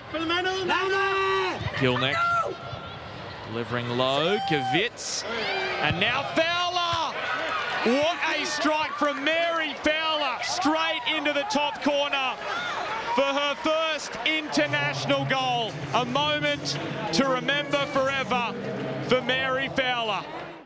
Gilnick delivering low, Gavitz, and now Fowler. What a strike from Mary Fowler, straight into the top corner for her first international goal. A moment to remember forever for Mary Fowler.